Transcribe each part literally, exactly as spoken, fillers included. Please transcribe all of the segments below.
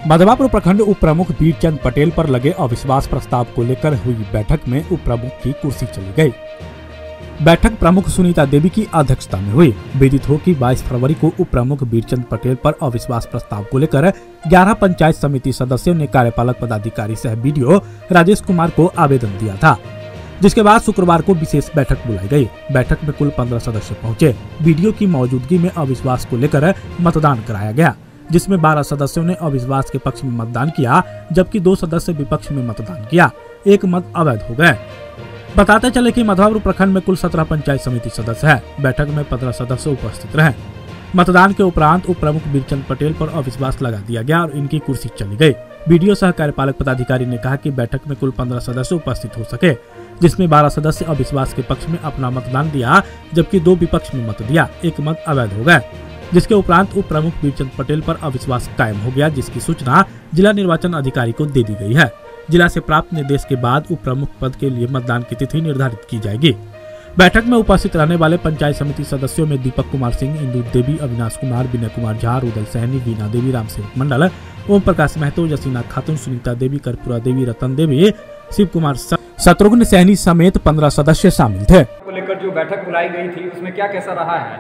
मधवापुर प्रखंड उप प्रमुख बीरचंद पटेल पर लगे अविश्वास प्रस्ताव को लेकर हुई बैठक में उप प्रमुख की कुर्सी चली गई। बैठक प्रमुख सुनीता देवी की अध्यक्षता में हुई। विदित हो कि बाईस फरवरी को उप प्रमुख बीरचंद पटेल पर अविश्वास प्रस्ताव को लेकर ग्यारह पंचायत समिति सदस्यों ने कार्यपालक पदाधिकारी सह बीडीओ राजेश कुमार को आवेदन दिया था, जिसके बाद शुक्रवार को विशेष बैठक बुलाई गई। बैठक में कुल पंद्रह सदस्य पहुंचे। बीडीओ की मौजूदगी में अविश्वास को लेकर मतदान कराया गया, जिसमें बारह सदस्यों ने अविश्वास के पक्ष में मतदान किया, जबकि दो सदस्य विपक्ष में मतदान किया। एक मत अवैध हो गए। बताते चले कि मधवापुर प्रखंड में कुल सत्रह पंचायत समिति सदस्य है। बैठक में पंद्रह सदस्य उपस्थित रहे। मतदान के उपरांत उप प्रमुख बीरचंद पटेल पर अविश्वास लगा दिया गया और इनकी कुर्सी चली गई। बीडीओ सह कार्यपालक पदाधिकारी ने कहा कि बैठक में कुल पंद्रह सदस्य उपस्थित हो सके, जिसमें बारह सदस्य अविश्वास के पक्ष में अपना मतदान दिया, जबकि दो विपक्ष में मत दिया। एक मत अवैध हो गए, जिसके उपरांत उप प्रमुख बीरचंद पटेल पर अविश्वास कायम हो गया, जिसकी सूचना जिला निर्वाचन अधिकारी को दे दी गई है। जिला से प्राप्त निर्देश के बाद उप प्रमुख पद के लिए मतदान की तिथि निर्धारित की जाएगी। बैठक में उपस्थित रहने वाले पंचायत समिति सदस्यों में दीपक कुमार सिंह, इंदु देवी, अविनाश कुमार, विनय कुमार झा, रुदल सहनी, वीना देवी, राम सेवक मंडल, ओम प्रकाश महतो, जसीना खातून, सुनीता देवी, कर्पूरा देवी, रतन देवी, शिव कुमार, शत्रुघ्न सहनी समेत पंद्रह सदस्य शामिल थे। को लेकर जो बैठक बुलाई गई थी उसमें क्या कैसा रहा है?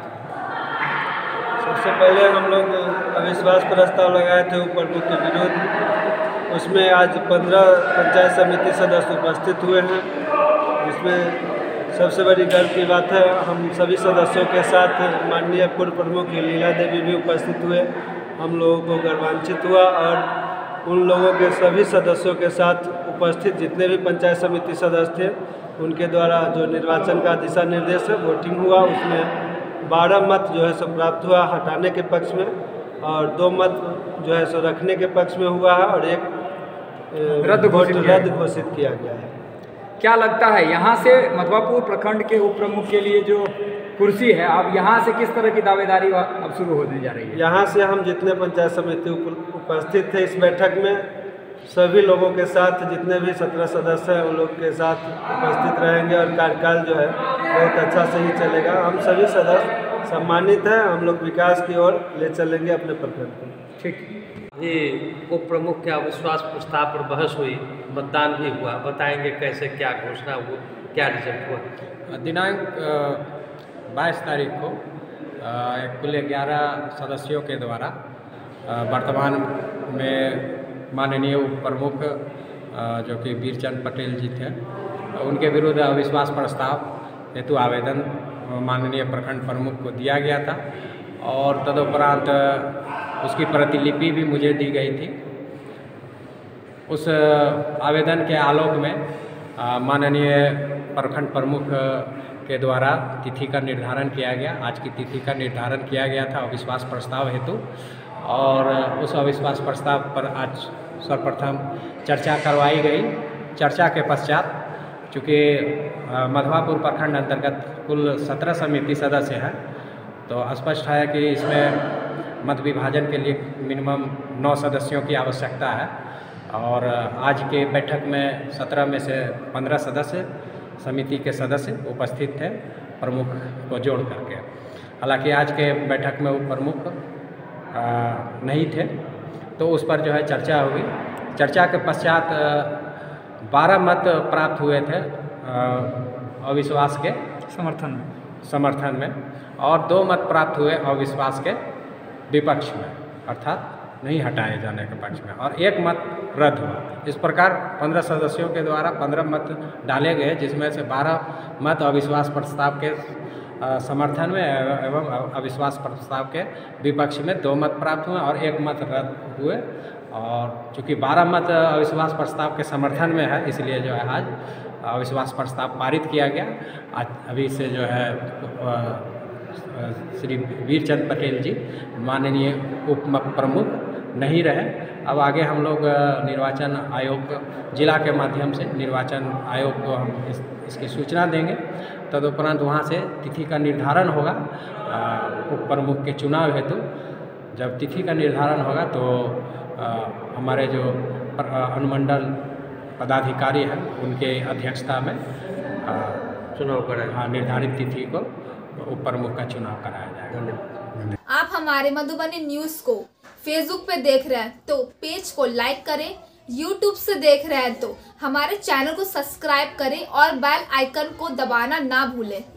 सबसे पहले हम लोग अविश्वास प्रस्ताव लगाए थे उप प्रमुख के विरोध। उसमें आज पंद्रह पंचायत समिति सदस्य उपस्थित हुए हैं, जिसमें सबसे बड़ी गर्व की बात है हम सभी सदस्यों के साथ माननीय पूर्व प्रमुख लीला देवी भी उपस्थित हुए। हम लोगों को गर्वान्वित हुआ और उन लोगों के सभी सदस्यों के साथ उपस्थित जितने भी पंचायत समिति सदस्य थे उनके द्वारा जो निर्वाचन का दिशा निर्देश है वोटिंग हुआ, उसमें बारह मत जो है सो प्राप्त हुआ हटाने के पक्ष में और दो मत जो है सो रखने के पक्ष में हुआ है और एक रद्द घोषित रद्द घोषित किया गया है। क्या लगता है यहाँ से मधवापुर प्रखंड के उप प्रमुख के लिए जो कुर्सी है, अब यहाँ से किस तरह की दावेदारी अब शुरू होने जा रही है? यहाँ से हम जितने पंचायत समिति उपस्थित थे इस बैठक में सभी लोगों के साथ जितने भी सत्रह सदस्य हैं उन लोग के साथ उपस्थित रहेंगे और कार्यकाल जो है बहुत अच्छा से ही चलेगा। हम सभी सदस्य सम्मानित हैं, हम लोग विकास की ओर ले चलेंगे अपने प्रखंड को। ठीक जी, उप प्रमुख के अविश्वास प्रस्ताव पर बहस हुई, मतदान भी हुआ। बताएंगे कैसे क्या घोषणा हुई, क्या रिजल्ट हुआ? दिनांक बाईस तारीख को कुल ग्यारह सदस्यों के द्वारा वर्तमान में माननीय उप प्रमुख जो कि बीरचंद पटेल जी थे उनके विरुद्ध अविश्वास प्रस्ताव हेतु आवेदन माननीय प्रखंड प्रमुख को दिया गया था और तदुपरांत उसकी प्रतिलिपि भी मुझे दी गई थी। उस आवेदन के आलोक में माननीय प्रखंड प्रमुख के द्वारा तिथि का निर्धारण किया गया। आज की तिथि का निर्धारण किया गया था अविश्वास प्रस्ताव हेतु और उस अविश्वास प्रस्ताव पर आज सर्वप्रथम चर्चा करवाई गई। चर्चा के पश्चात चूँकि मधवापुर प्रखंड अंतर्गत कुल सत्रह समिति सदस्य हैं तो स्पष्ट है कि इसमें मत विभाजन के लिए मिनिमम नौ सदस्यों की आवश्यकता है और आज के बैठक में सत्रह में से पंद्रह सदस्य समिति के सदस्य उपस्थित थे प्रमुख को जोड़ करके। हालांकि आज के बैठक में वो प्रमुख नहीं थे तो उस पर जो है चर्चा हुई। चर्चा के पश्चात बारह मत प्राप्त हुए थे अविश्वास के समर्थन में समर्थन में और दो मत प्राप्त हुए अविश्वास के विपक्ष में, अर्थात नहीं हटाए जाने के पक्ष में, और एक मत रद्द हुआ। इस प्रकार पंद्रह सदस्यों के द्वारा पंद्रह मत डाले गए, जिसमें से बारह मत अविश्वास प्रस्ताव के समर्थन में एवं अविश्वास प्रस्ताव के विपक्ष में दो मत प्राप्त हुए और एक मत रद्द हुए। और चूँकि बारह मत अविश्वास प्रस्ताव के समर्थन में है इसलिए जो है आज अविश्वास प्रस्ताव पारित किया गया। आज अभी से जो है श्री बीरचंद पटेल जी माननीय उप प्रमुख नहीं रहे। अब आगे हम लोग निर्वाचन आयोग जिला के माध्यम से निर्वाचन आयोग को हम इस, इसकी सूचना देंगे। तदुपरांत वहाँ से तिथि का निर्धारण होगा उप प्रमुख के चुनाव हेतु। जब तिथि का निर्धारण होगा तो आ, हमारे जो अनुमंडल पदाधिकारी हैं उनके अध्यक्षता में चुनाव कराएंगे। हाँ, निर्धारित तिथि को उप प्रमुख का चुनाव कराया जाएगा। आप हमारे मधुबनी न्यूज़ को फेसबुक पे देख रहे हैं तो पेज को लाइक करें, यूट्यूब से देख रहे हैं तो हमारे चैनल को सब्सक्राइब करें और बेल आइकन को दबाना ना भूलें।